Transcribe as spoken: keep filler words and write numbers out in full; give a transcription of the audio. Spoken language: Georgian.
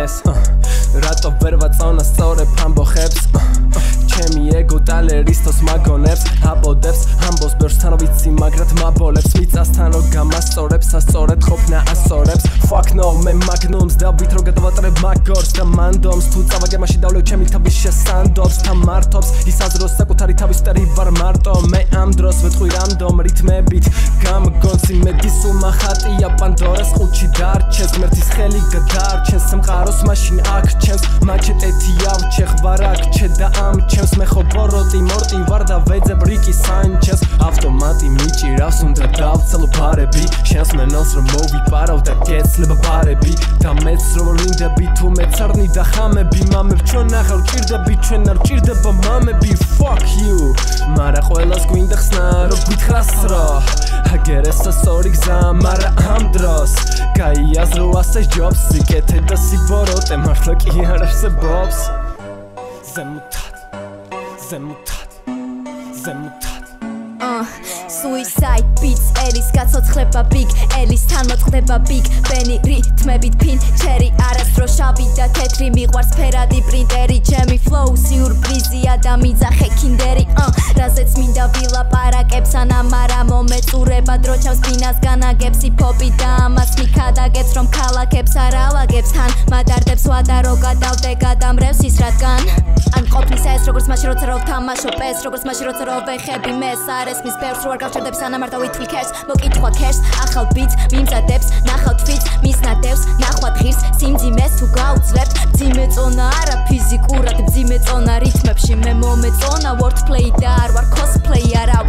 ეს რატო ვერ ვაწონა სწორებ ამბოხებს ჩემი ეგო ტალერისტოს მაგონებს აბოდებს ამბოს ბერსთან ვიცი მაგრად მაბოლებს მიწასთანო გამასწორებს ასწორებ ყოფნა ასწორებს fuck no მე მაგნუმს და ვითრო გადავატრებ მაგორს და მანდომს თუ წავაგე მაშინ დავლევ ჩემი თავის შესანდობს და მართობს ის აზროს საკუთარი თავის სტერი ვარ მარტო მე ამ დროს ვეთყვი რანდომ რითმებით გამგონცი მედი სულ მახატია პანდორას ყუთში დარჩენს ღმერთის ხელი გადაარჩენს სამყაროს მაშინ აქ ჩემს მაჩეტეთი ავჩე ხვარ აქ ჩე და ამჩენს მე ხო ბოროტი მორტი ვარ და ვეძებ რიკი სანჩეს ავტომატი მიჭირავს უნდა დავცელო ბარები შენს მენელს რომ მოვიპარავ და გეცლება ბარები და მეც რომ ვინდები თუ მეცარნი და ხამები მამებ ჩვენ ახალ ჭირდები ჩვენ არ ჭირდება მამები fuck you მარა ყველას გვინდა ხსნა რომ გითხრას რა აგერესა სწორი გზა მარა ამ დროს გაიაზრო ასე ჯობს სიკეთე და სიბოროტე მართლა კი არ არსებობს ზემოთად ზემოთად ზემოთად Suicide beats ელის გაცოცხლება big ელის თან მოწყდება big ბენი რითმებით ფინ ჩერი არასდრო შავი და თეთრი მიყვარს ფერადი პრინტერი ჩემი flow სიურპრიზია და მიძახე კინდერი რაზეც მინდა ვილაპარაკებს ანამარა მომეწურება დრო ჩავს ბინას განაგებს ჰიპ-ჰოპი და ამას მიქადაგებს რომ ქალაქებს არ ალაგებს თან მადარდებს ვადა რო გადავდე გადამრევს ის რადგან ან ყოფნის ეს როგორც მაშინ როცა რო ვთამაშობ ეს როგორც მაშინ როცა რო ვეხები მეს არ ესმის ბევრს რო არ გავჩერდებს ანამართა ვითვლი ქერს მოკითხვა ქერს ახალ ბიტს მიმზადებს ნახავ თვით მის ნადევს ნახვა ღირს სიმძიმეს თუ გაუძლებთ მძიმე წონა არა ფიზიკურად მძიმე წონა რითმებში მე მომეწონა wordplay და არ ვარ cosplay არა